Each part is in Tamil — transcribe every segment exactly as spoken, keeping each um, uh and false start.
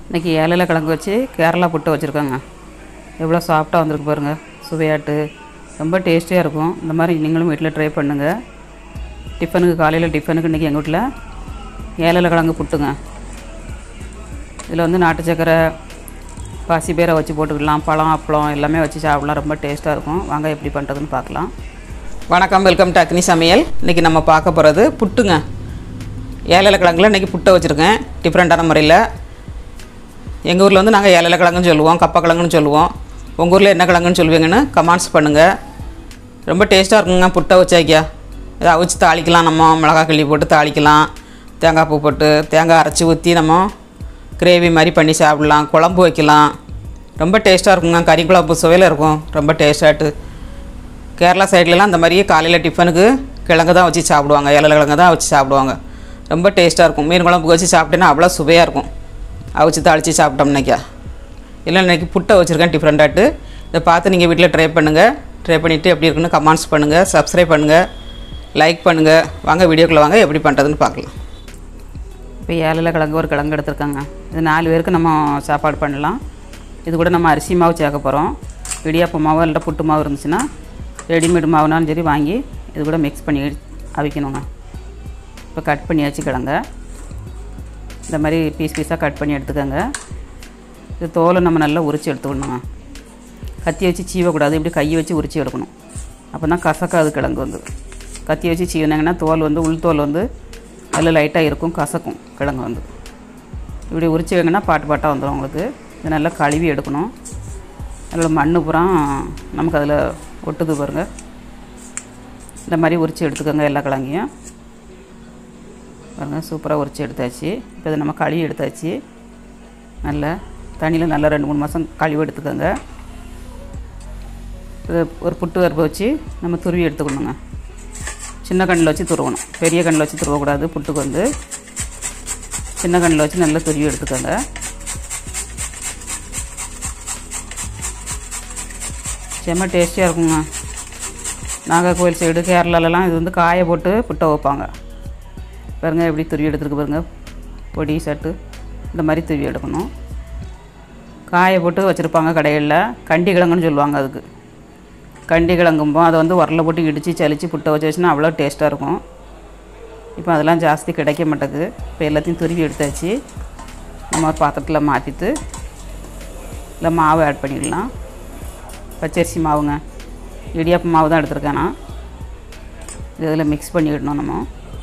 இன்றைக்கி ஏலல கிழங்கு வச்சு கேரளா புட்டு வச்சுருக்காங்க. எவ்வளோ சாஃப்டாக வந்திருக்கு பாருங்கள். சுவையாட்டு ரொம்ப டேஸ்டியாக இருக்கும். இந்த மாதிரி நீங்களும் வீட்டில் ட்ரை பண்ணுங்கள். டிஃபனுக்கு காலையில் டிஃபனுக்கு இன்றைக்கி எங்கள் வீட்டில் ஏலல கிழங்கு புட்டுங்க. இதில் வந்து நாட்டு சக்கரை பாசி பேரை வச்சு போட்டுக்கலாம். பழம் அப்பளம் எல்லாமே வச்சு சாப்பிடலாம். ரொம்ப டேஸ்ட்டாக இருக்கும். வாங்க எப்படி பண்ணுறதுன்னு பார்க்கலாம். வணக்கம், வெல்கம் டு அக்னி சமையல். இன்றைக்கி நம்ம பார்க்க போகிறது புட்டுங்க. ஏலல கிழங்குல இன்றைக்கி புட்டை வச்சுருக்கேன் டிஃப்ரெண்ட்டான முறையில். எங்கள் ஊரில் வந்து நாங்கள் ஏலல கிழங்குன்னு சொல்லுவோம், கப்பை கிழங்குன்னு சொல்லுவோம். உங்கள் ஊரில் என்ன கிழங்குன்னு சொல்லுவீங்கன்னு கமெண்ட்ஸ் பண்ணுங்கள். ரொம்ப டேஸ்ட்டாக இருக்குங்க புட்டை வச்சாக்கியா. இதை அவிச்சு தாளிக்கலாம். நம்ம மிளகாய் கிள்ளி போட்டு தாளிக்கலாம். தேங்காய் பூ போட்டு தேங்காய் அரைச்சி ஊற்றி நம்ம கிரேவி மாதிரி பண்ணி சாப்பிட்லாம். குழம்பு வைக்கலாம். ரொம்ப டேஸ்ட்டாக இருக்குங்க. கறி குழம்பு சுவையில் இருக்கும். ரொம்ப டேஸ்ட்டாட்டு. கேரளா சைட்லலாம் அந்த மாதிரியே காலையில் டிஃபனுக்கு கிழங்கு தான் வச்சு சாப்பிடுவாங்க. ஏலல கிழங்கு தான் வச்சு சாப்பிடுவாங்க. ரொம்ப டேஸ்ட்டாக இருக்கும். மீன் குழம்புக்கு வச்சு சாப்பிட்டேன்னா அவ்வளோ சுவையாக இருக்கும். அவிச்சு தாளித்து சாப்பிட்டோம்னாக்கா. இல்லை இன்றைக்கி புட்டை வச்சுருக்கேன் டிஃப்ரெண்ட்டாட்டு. இதை பார்த்து நீங்கள் வீட்டில் ட்ரை பண்ணுங்கள். ட்ரை பண்ணிவிட்டு எப்படி இருக்குன்னு கமெண்ட்ஸ் பண்ணுங்கள். சப்ஸ்கிரைப் பண்ணுங்கள், லைக் பண்ணுங்கள். வாங்க வீடியோக்குள்ளே வாங்க எப்படி பண்ணுறதுன்னு பார்க்கலாம். இப்போ ஏலல கிழங்கு ஒரு கிழங்கு எடுத்துருக்காங்க. இது நாலு பேருக்கு நம்ம சாப்பாடு பண்ணலாம். இது கூட நம்ம அரிசி மாவு சேர்க்க போகிறோம். இடியாப்ப மாவு இல்லை புட்டு மாவு இருந்துச்சுன்னா ரெடிமேட் மாவுனாலும் சரி வாங்கி இது கூட மிக்ஸ் பண்ணி அவிக்கணுங்க. இப்போ கட் பண்ணியாச்சு கிழங்க. இந்த மாதிரி பீஸ் பீஸாக கட் பண்ணி எடுத்துக்கோங்க. இது தோலை நம்ம நல்லா உரித்து எடுத்துக்கணுங்க. கத்தி வச்சு சீவக்கூடாது. இப்படி கையை வச்சு உரித்து எடுக்கணும். அப்போ தான் கசக்காது கிழங்கு வந்து. கத்தி வச்சு சீவினாங்கன்னா தோல் வந்து உள் தோல் வந்து நல்லா லைட்டாக இருக்கும், கசக்கும் கிழங்கு வந்து. இப்படி உரித்து வைங்கன்னா பாட்டு பாட்டாக வந்துடும் உங்களுக்கு. இது நல்லா கழுவி எடுக்கணும். அதில் மண் பூரா நமக்கு அதில் ஒட்டுது பாருங்கள். இந்த மாதிரி உரித்து எடுத்துக்கோங்க எல்லா கிழங்கையும். பாருங்கள், சூப்பராக உரித்து எடுத்தாச்சு. இப்போ இதை நம்ம கழுவி எடுத்தாச்சு. நல்லா தண்ணியில் நல்லா ரெண்டு மூணு மாதம் கழுவி எடுத்துக்கோங்க. இது ஒரு புட்டு கருப்பை வச்சு நம்ம துருவி எடுத்துக்கணுங்க. சின்ன கண்ணில் வச்சு துருவணும். பெரிய கண்ணில் வச்சு துருவக்கூடாது. புட்டுக்கு வந்து சின்ன கண்ணில் வச்சு நல்லா துருவி எடுத்துக்கோங்க. செம்ம டேஸ்டியாக இருக்குங்க. நாகர்கோவில் சைடு கேரளாலலாம் இது வந்து காய போட்டு புட்டை வைப்பாங்க. பாருங்கள் எப்படி துருவி எடுத்துருக்கு பாருங்கள். பொடி சட்டு இந்த மாதிரி துருவி எடுக்கணும். காய போட்டு வச்சுருப்பாங்க கடைகளில். கண்டி கிழங்குன்னு சொல்லுவாங்க அதுக்கு. கண்டி கிழங்கும்போது அதை வந்து உரலை போட்டு இடித்து சலித்து புட்டை வச்சு வச்சுன்னா அவ்வளோ டேஸ்ட்டாக இருக்கும். இப்போ அதெல்லாம் ஜாஸ்தி கிடைக்க மாட்டேங்குது. இப்போ எல்லாத்தையும் துருவி எடுத்தாச்சு. நம்ம ஒரு பாத்திரத்தில் மாற்றிட்டு இல்லை மாவு ஆட் பண்ணிடலாம். பச்சரிசி மாவுங்க. இடியாப்ப மாவு தான் எடுத்துருக்கேன் நான். இது இதில் மிக்ஸ் பண்ணிவிடணும். நம்ம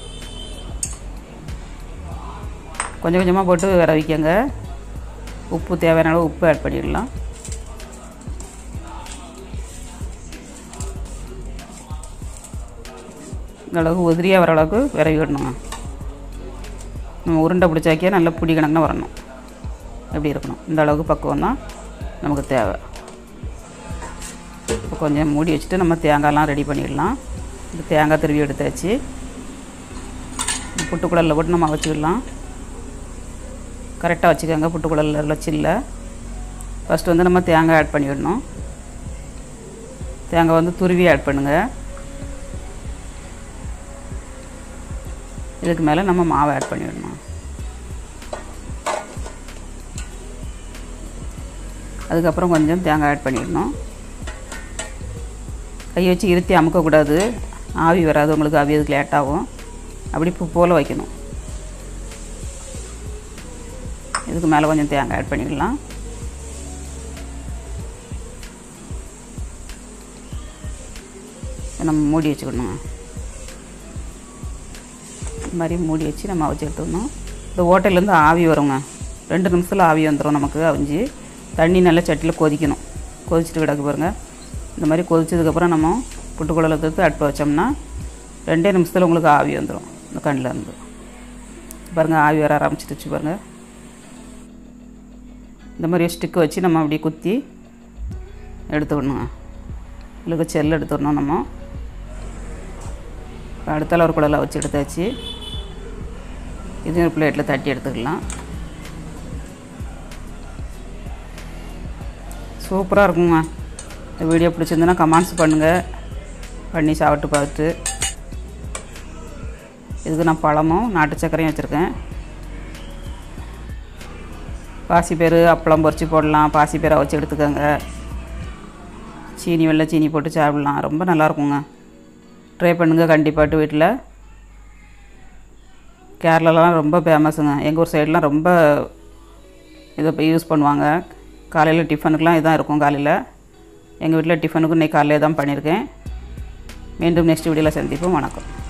கொஞ்சம் கொஞ்சமாக போட்டு வேற வைக்கங்க. உப்பு தேவையான அளவு உப்பு ஆட் பண்ணிடலாம். இந்த அளவுக்கு உதிரியாக வர அளவுக்கு விரவி விடணுங்க. நம்ம உருண்டை பிடிச்சாக்கியா நல்லா பிடி கணக்குன்னு வரணும். எப்படி இருக்கணும் இந்த அளவுக்கு பக்குவம் தான் நமக்கு தேவை. இப்போ கொஞ்சம் மூடி வச்சுட்டு நம்ம தேங்காய்லாம் ரெடி பண்ணிடலாம். இந்த தேங்காய் துருவி எடுத்தாச்சு. புட்டுக்குழலில் போட்டு நம்ம வச்சுக்கலாம். கரெக்டாக வச்சுக்கோங்க. புட்டுக்குழலில் வச்சு இல்லை. ஃபஸ்ட்டு வந்து நம்ம தேங்காய் ஆட் பண்ணிவிடணும். தேங்காய் வந்து துருவி ஆட் பண்ணுங்கள். இதுக்கு மேலே நம்ம மாவை ஆட் பண்ணிவிடணும். அதுக்கப்புறம் கொஞ்சம் தேங்காய் ஆட் பண்ணிடணும். கை வச்சு இருத்தி அமுக்கக்கூடாது. ஆவி வராது உங்களுக்கு. ஆவி அதுக்கு லேட்டாகும். அப்படி பூ போல் வைக்கணும். இதுக்கு மேலே கொஞ்சம் தேங்காய் ஆட் பண்ணிக்கலாம். நம்ம மூடி வச்சுக்கணுங்க. இந்த மாதிரி மூடி வச்சு நம்ம அவிச்சு எடுத்துக்கணும். இந்த ஓட்டையிலேருந்து ஆவி வருங்க. ரெண்டு நிமிஷத்தில் ஆவி வந்துடும் நமக்கு. அவிஞ்சு தண்ணி நல்லா சட்டியில் கொதிக்கணும். கொதிச்சுட்டு கிடக்கு பாருங்கள். இந்த மாதிரி கொதிச்சதுக்கப்புறம் நம்ம புட்டுக்குழலை எடுத்து அடுப்பை வச்சோம்னா ரெண்டே நிமிஷத்தில் உங்களுக்கு ஆவி வந்துடும். இந்த கண்ணில் இருந்து பாருங்கள். ஆவி வர ஆரம்பிச்சிடுச்சு பாருங்கள். இந்த மாதிரி ஸ்டிக்கு வச்சு நம்ம அப்படியே குத்தி எடுத்துக்கணுங்க. இல்லை செல் எடுத்துடணும். நம்ம அடுத்தால ஒரு குழலை வச்சு எடுத்தாச்சு. இதையும் ஒரு பிளேட்டில் தட்டி எடுத்துக்கலாம். சூப்பராக இருக்குங்க. இந்த வீடியோ பிடிச்சிருந்துன்னா கமெண்ட்ஸ் பண்ணுங்கள். பண்ணி சாப்பிட்டு பார்த்துட்டு. இதுக்கு நான் பழமும் நாட்டு சர்க்கரையும் வச்சுருக்கேன். பாசிப்பயிறு அப்பளம் பொரிச்சு போடலாம், பாசிப்பயிரை வச்சு எடுத்துக்கோங்க. சீனி வெள்ளை சீனி போட்டு சாப்பிட்லாம், ரொம்ப நல்லாயிருக்குங்க. ட்ரை பண்ணுங்கள் கண்டிப்பாட்டு வீட்டில். கேரளாலாம் ரொம்ப ஃபேமஸுங்க. எங்கள் ஊர் சைடெலாம் ரொம்ப இதை இப்போ யூஸ் பண்ணுவாங்க. காலையில் டிஃபனுக்கெலாம் இதான் இருக்கும். காலையில் எங்கள் வீட்டில் டிஃபனுக்கு இன்றைக்கி காலையில் தான் பண்ணியிருக்கேன். மீண்டும் நெக்ஸ்ட் வீடியோவில் சந்திப்போம். வணக்கம்.